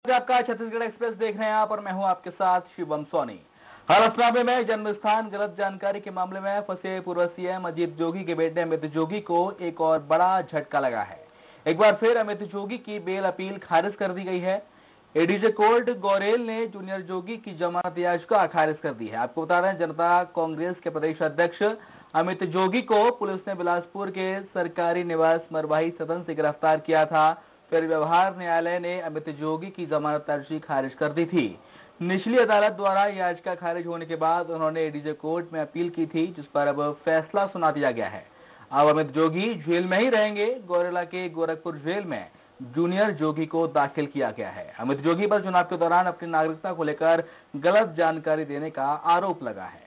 आपका छत्तीसगढ़ एक्सप्रेस देख रहे हैं आप और मैं हूं आपके साथ शिवम सोनी। हलफनामे में जन्म स्थान गलत जानकारी के मामले में फंसे पूर्व सीएम अजीत जोगी के बेटे अमित जोगी को एक और बड़ा झटका लगा है। एक बार फिर अमित जोगी की बेल अपील खारिज कर दी गई है। एडीजे कोर्ट गौरेल ने जूनियर जोगी की जमानत याचिका खारिज कर दी है। आपको बता दें, जनता कांग्रेस के प्रदेश अध्यक्ष अमित जोगी को पुलिस ने बिलासपुर के सरकारी निवास मरवाही सदन से गिरफ्तार किया था। फिर व्यवहार न्यायालय ने अमित जोगी की जमानत अर्जी खारिज कर दी थी। निचली अदालत द्वारा याचिका खारिज होने के बाद उन्होंने एडीजे कोर्ट में अपील की थी, जिस पर अब फैसला सुना दिया गया है। अब अमित जोगी जेल में ही रहेंगे। गौरेला के गोरखपुर जेल में जूनियर जोगी को दाखिल किया गया है। अमित जोगी पर चुनाव के दौरान अपनी नागरिकता को लेकर गलत जानकारी देने का आरोप लगा है।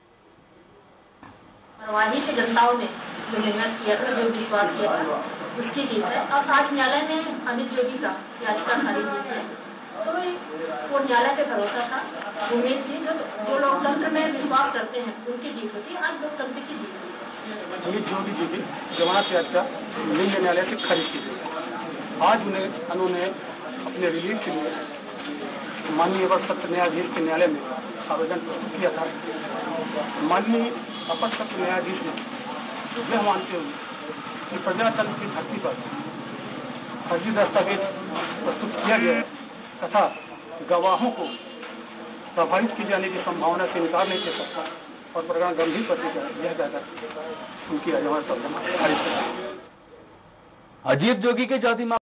मरवाही के जनताओं ने जो निर्णय किया था, जो विश्वास किया था, उसकी जीत है। और आज न्यायालय ने अमित जोगी का याचिका खारिज की है, तो वो न्यायालय पे भरोसा था, उम्मीद थी। जो लोकतंत्र में विश्वास करते हैं उनकी जीत होती है। आज लोकतंत्र की जीत हुई है। अमित जोगी जी की जमानत याचिका दिल्ली न्यायालय से खारिज की गई। आज उन्होंने अपने रिलीज के लिए माननीय अपर सत्र न्यायाधीश के न्यायालय में आवेदन प्रस्तुत किया था। माननीय अपर सत्र न्यायाधीश ने यह मानते हुए कि प्रजातंत्र की धरती पर फर्जी दस्तावेज प्रस्तुत किया गया है तथा गवाहों को प्रभावित किए जाने की संभावना से इनकार नहीं कर सकता और प्रकरण गंभीर करके यह कहकर उनकी जमानत खारिज कर दी। अजीत जोगी के जाति